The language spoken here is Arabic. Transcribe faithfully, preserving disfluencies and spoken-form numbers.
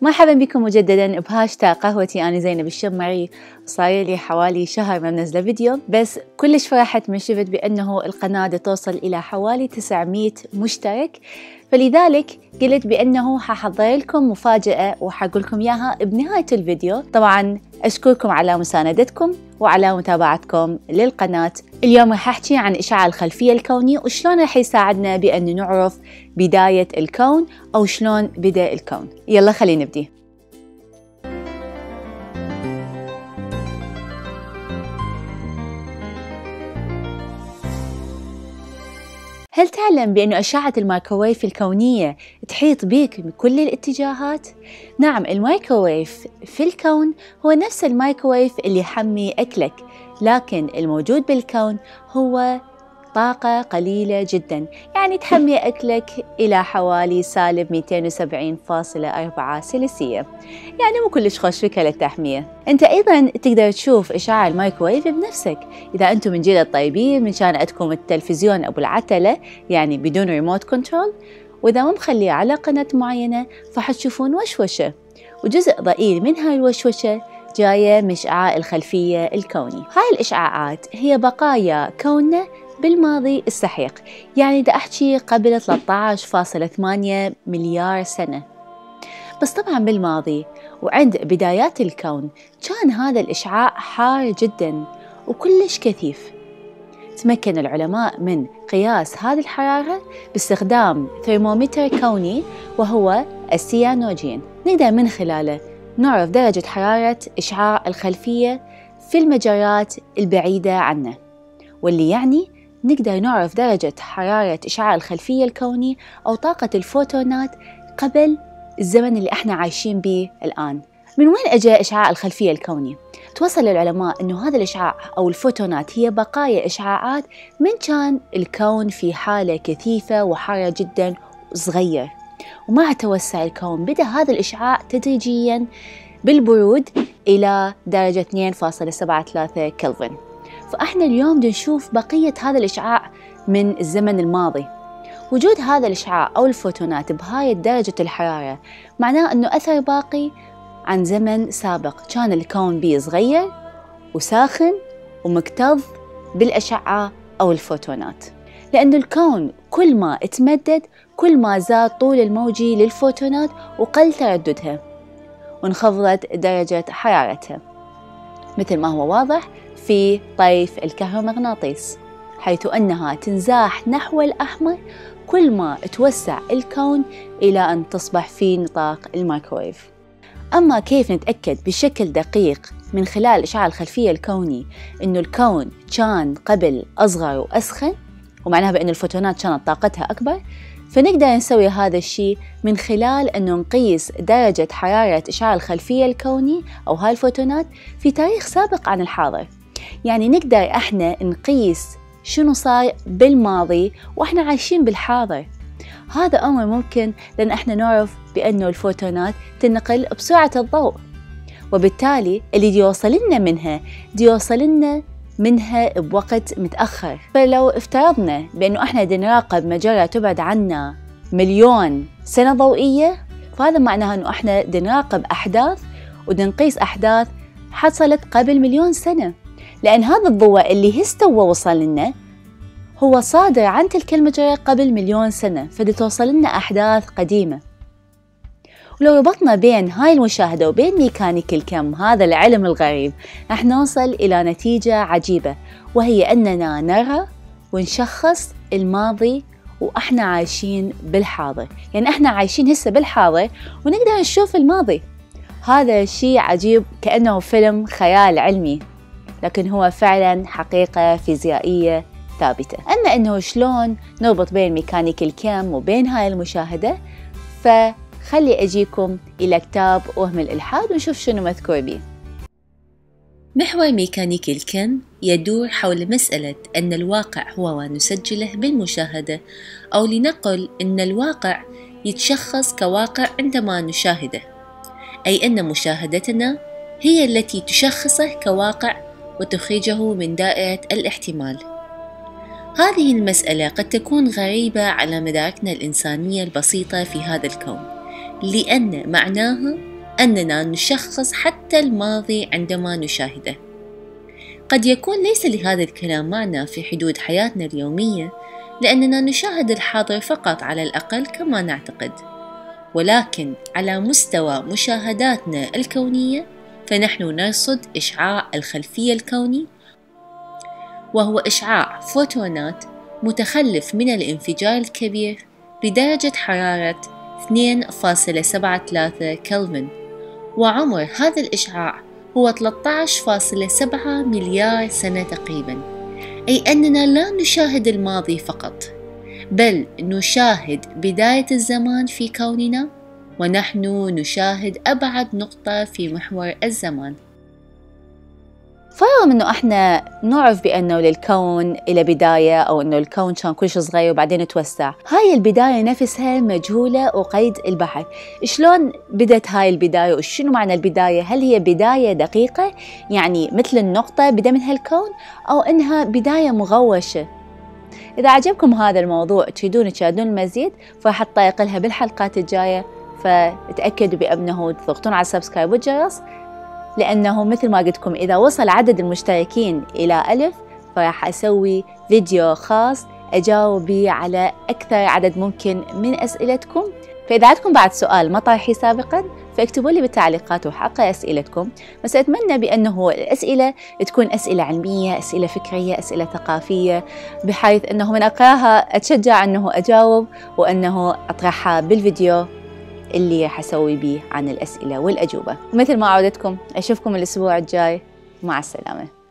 مرحبا بكم مجددا بهاشتاغ قهوتي. أنا زينب الشمري. صاير لي حوالي شهر ما منزله فيديو، بس كلش فرحت من شفت بأنه القناة توصل إلى حوالي تسعمية مشترك، فلذلك قلت بأنه ححضر لكم مفاجأة وحقول لكم إياها بنهاية الفيديو. طبعا أشكركم على مساندتكم وعلى متابعتكم للقناة. اليوم راح أحكي عن إشعاع الخلفية الكوني وشلون راح يساعدنا بأن نعرف بداية الكون أو شلون بدأ الكون. يلا خلينا نبدي. هل تعلم بأن أشعة الميكروويف الكونية تحيط بك بكل الاتجاهات؟ نعم، الميكروويف في الكون هو نفس الميكروويف اللي يحمي أكلك، لكن الموجود بالكون هو طاقة قليلة جدا، يعني تحمي أكلك إلى حوالي سالب مئتين وسبعين فاصلة أربعة سلسية، يعني مو كلش خوش فكرة للتحمية. أنت أيضا تقدر تشوف إشعاع الميكروويف بنفسك إذا أنتم من جيل الطيبين، من شان عندكم التلفزيون أبو العتلة يعني بدون ريموت كنترول، وإذا ما مخليه على قناة معينة فحتشوفون وشوشة، وجزء ضئيل من هاي الوشوشة جاية من إشعاع الخلفية الكوني. هاي الإشعاعات هي بقايا كوننا بالماضي السحيق، يعني دا أحكي قبل ثلاثة عشر فاصلة ثمانية مليار سنة. بس طبعا بالماضي وعند بدايات الكون كان هذا الإشعاع حار جدا وكلش كثيف. تمكن العلماء من قياس هذه الحرارة باستخدام ثرمومتر كوني وهو السيانوجين، نقدر من خلاله نعرف درجة حرارة إشعاع الخلفية في المجرات البعيدة عنا، واللي يعني نقدر نعرف درجة حرارة إشعاع الخلفية الكوني أو طاقة الفوتونات قبل الزمن اللي احنا عايشين به الآن. من وين أجى إشعاع الخلفية الكوني؟ توصل العلماء أنه هذا الإشعاع أو الفوتونات هي بقايا إشعاعات من كان الكون في حالة كثيفة وحارة جدا صغير، ومع توسع الكون بدأ هذا الإشعاع تدريجيا بالبرود إلى درجة اثنين فاصلة سبعة ثلاثة كلفن. فإحنا اليوم نشوف بقية هذا الإشعاع من الزمن الماضي. وجود هذا الإشعاع أو الفوتونات بهاي درجة الحرارة معناه أنه أثر باقي عن زمن سابق كان الكون بيه صغير وساخن ومكتظ بالأشعة أو الفوتونات، لأن الكون كل ما اتمدد كل ما زاد طول الموجي للفوتونات وقل ترددها وانخفضت درجة حرارتها، مثل ما هو واضح في طيف الكهرومغناطيس، حيث أنها تنزاح نحو الأحمر كل ما توسع الكون إلى أن تصبح في نطاق الميكروويف. أما كيف نتأكد بشكل دقيق من خلال إشعاع الخلفية الكوني إنه الكون كان قبل أصغر وأسخن، ومعناها بأن الفوتونات كانت طاقتها أكبر، فنقدر نسوي هذا الشيء من خلال أنه نقيس درجة حرارة إشعاع الخلفية الكوني أو هاي الفوتونات في تاريخ سابق عن الحاضر. يعني نقدر احنا نقيس شنو صار بالماضي واحنا عايشين بالحاضر. هذا أمر ممكن لأن احنا نعرف بأنه الفوتونات تنقل بسرعة الضوء، وبالتالي اللي دي يوصل لنا منها دي يوصل لنا منها بوقت متأخر. فلو افترضنا بأنه احنا دي نراقب مجرة تبعد عنا مليون سنة ضوئية، فهذا معناه أنه احنا دي نراقب أحداث ودي نقيس أحداث حصلت قبل مليون سنة، لأن هذا الضوء اللي هستوى وصل لنا هو صادر عن تلك المجرة قبل مليون سنة، فدي توصل لنا أحداث قديمة. ولو ربطنا بين هاي المشاهدة وبين ميكانيك الكم، هذا العلم الغريب، رح نوصل إلى نتيجة عجيبة، وهي أننا نرى ونشخص الماضي وإحنا عايشين بالحاضر. يعني إحنا عايشين هسه بالحاضر ونقدر نشوف الماضي. هذا شيء عجيب، كأنه فيلم خيال علمي، لكن هو فعلا حقيقة فيزيائية ثابتة. أما أنه شلون نربط بين ميكانيك الكم وبين هاي المشاهدة، فخلي أجيكم إلى كتاب وهم الإلحاد ونشوف شنو مذكور به. محور ميكانيك الكم يدور حول مسألة أن الواقع هو ما نسجله بالمشاهدة، أو لنقل أن الواقع يتشخص كواقع عندما نشاهده، أي أن مشاهدتنا هي التي تشخصه كواقع وتخرجه من دائرة الاحتمال. هذه المسألة قد تكون غريبة على مداركنا الإنسانية البسيطة في هذا الكون، لأن معناها أننا نشخص حتى الماضي عندما نشاهده. قد يكون ليس لهذا الكلام معنى في حدود حياتنا اليومية، لأننا نشاهد الحاضر فقط على الأقل كما نعتقد، ولكن على مستوى مشاهداتنا الكونية فنحن نرصد إشعاع الخلفية الكوني، وهو إشعاع فوتونات متخلف من الانفجار الكبير بدرجة حرارة اثنين فاصلة سبعة ثلاثة كلفن، وعمر هذا الإشعاع هو ثلاثة عشر فاصلة سبعة مليار سنة تقريبا. أي أننا لا نشاهد الماضي فقط، بل نشاهد بداية الزمان في كوننا، ونحن نشاهد أبعد نقطة في محور الزمان. فرغم انه احنا نعرف بانه للكون الى بدايه، او انه الكون كان كل شيء صغير وبعدين توسع، هاي البدايه نفسها مجهوله وقيد البحث. شلون بدت هاي البدايه وشنو معنى البدايه؟ هل هي بدايه دقيقه يعني مثل النقطه بدا منها الكون، او انها بدايه مغوشه؟ اذا عجبكم هذا الموضوع تريدون تشاهدون المزيد، فراح اطرق لها بالحلقات الجايه، فتاكدوا بانه تضغطون على السبسكرايب والجرس، لأنه مثل ما قلت لكم إذا وصل عدد المشتركين إلى ألف فراح أسوي فيديو خاص أجاوب بيه على أكثر عدد ممكن من أسئلتكم. فإذا عندكم بعد سؤال ما طرحي سابقا فاكتبوا لي بالتعليقات وحقق أسئلتكم، بس أتمنى بأنه الأسئلة تكون أسئلة علمية، أسئلة فكرية، أسئلة ثقافية، بحيث أنه من أقراها أتشجع أنه أجاوب وأنه أطرحها بالفيديو اللي حسوي بيه عن الأسئلة والأجوبة. مثل ما عودتكم أشوفكم الأسبوع الجاي، مع السلامة.